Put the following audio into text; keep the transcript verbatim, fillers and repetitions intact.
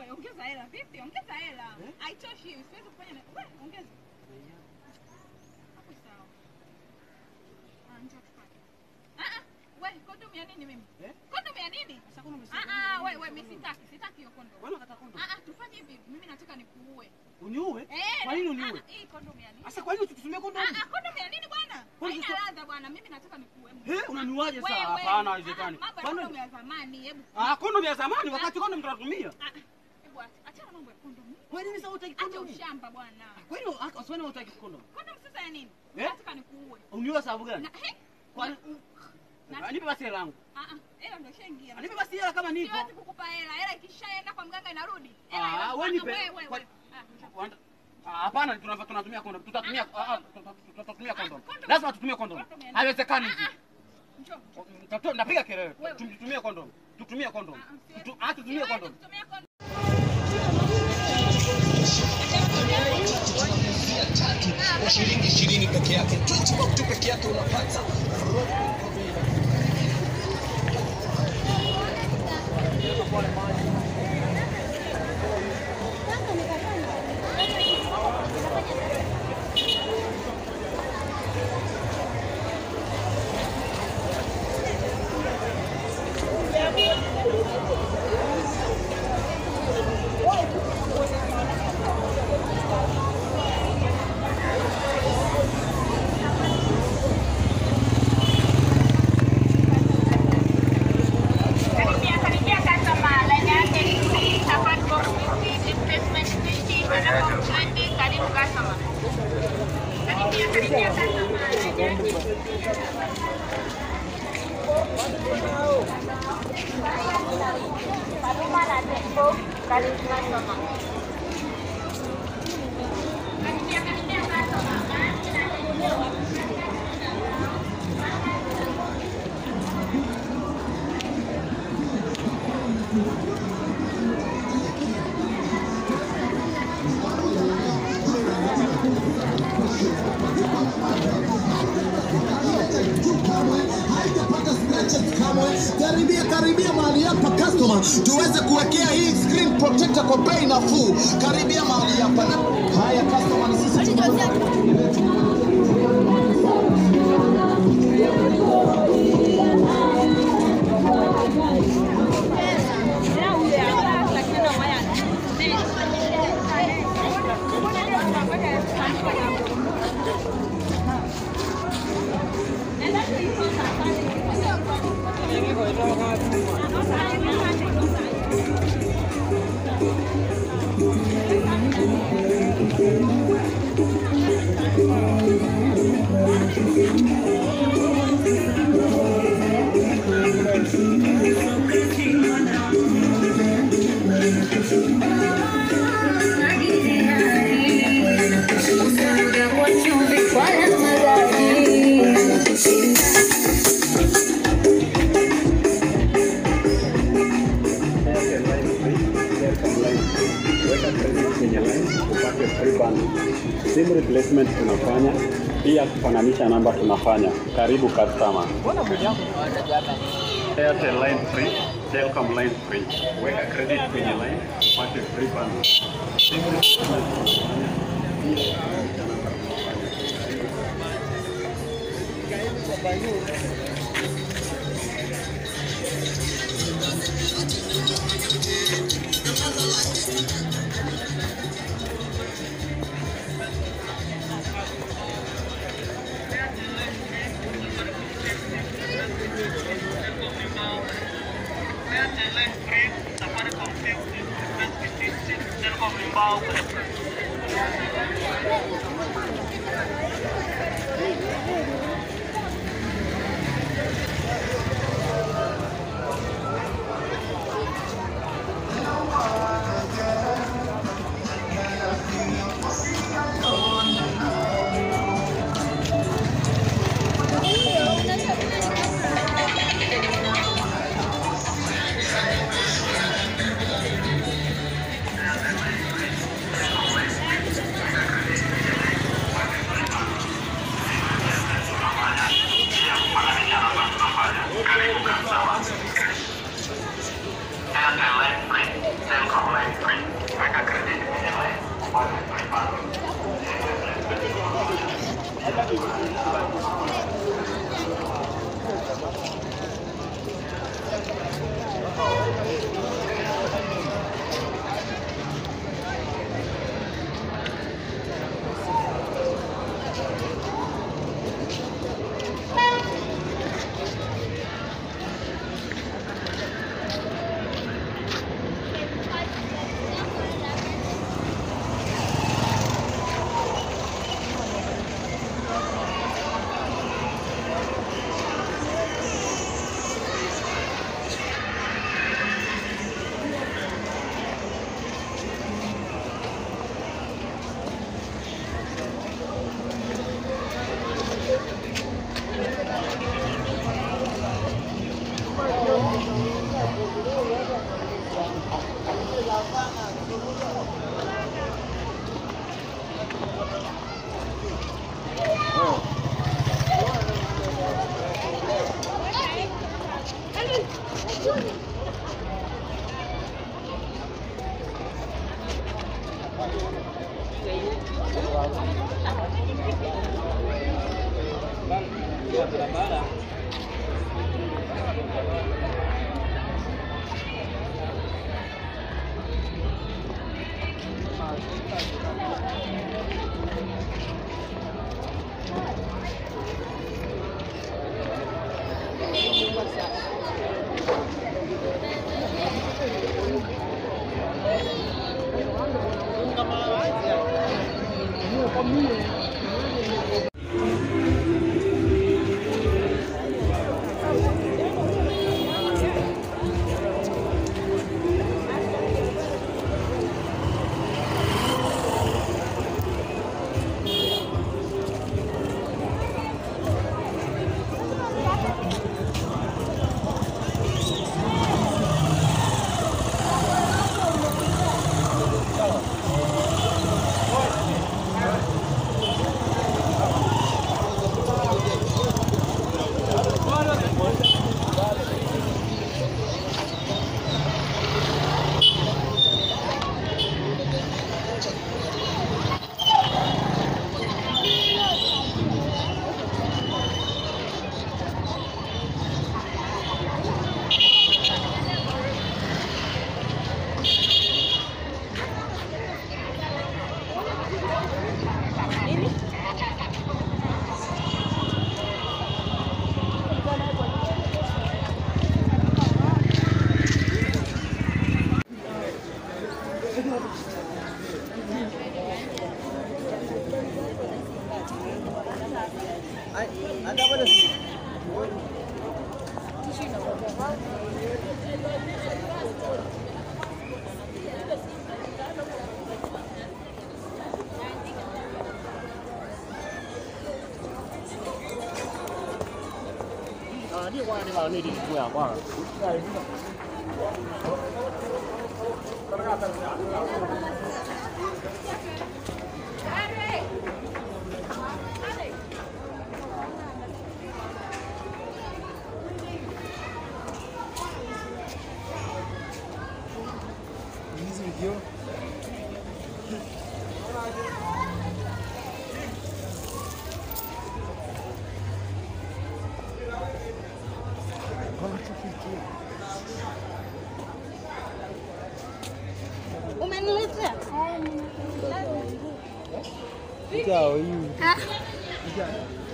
Wewe ongeza hela vipi? Ongeza hela. Haitoshi, siwezi kufanya na wewe ongeza. Hapo sawa. Ah, njoo tupate. Ah ah, wewe kondomu ya nini mimi? Eh? Kondomu ya nini? Sasa kondomu umesema. Ah ah, wewe wewe mimi sitaki, sitaki hiyo kondomu. Wewe unataka kondomu? Ah ah, tufanye hivi. Mimi nataka nikuue. Uniue? Eh, kwa nini uniue? Hii kondomu ya nini? Sasa kwa nini tutumie kondomu? Ah ah, kondomu ya nini bwana? Haina ladha bwana, mimi nataka nikuue. Eh, unaniuaje sasa? Hapana, haiwezekani. Kondomu ya zamani, hebu. Ah, kondomu ya zamani wakati kondomu tunatumia. Ah ah. Hebu acha mambo ya kondomu. Kwa nini sasa hutaki kondomu? Acha ushamba bwana. Kwa nini usifanye hutaki kondomu? Kondomu sasa ya nini? Nataka nikuue. Uniue sababu gani? Kwa nipe basi hela yangu. Ah ah, hela ndio shaingia. Nipe basi hela kama nipo. Siwezi kukupa hela. Hela ikishaenda kwa mganga inarudi. Ah, wewe nipe. Ah, hapana, tunatumia kondomu. Tutatumia ah tutatumia kondomu. Lazima tutumie kondomu. Haiwezekani hivi. Njoo. Napiga kelele. Tutumie kondomu. Tutumie kondomu. Ah, tutumie kondomu. Kwa shilingi ishirini peke yake. Tu peke yake unapata. Karibia karibia mahali hapa customer, tuweze kuwekea hii screen protector kwa bei nafuu. Karibia mahali hapa. Haya customer, ni sisi SIM replacement tunafanya, pia kufananisha namba tunafanya. Karibu customer. Mbona mmoja wako anataka Airtel line free, Telcom line free. Weka credit kwenye line, upate free bundle. SIM replacement tunafanya. barabara. 啊，你话你话你哋做啊，话。 Umeniletea? Ikaw, yun. Ah. Ikaw.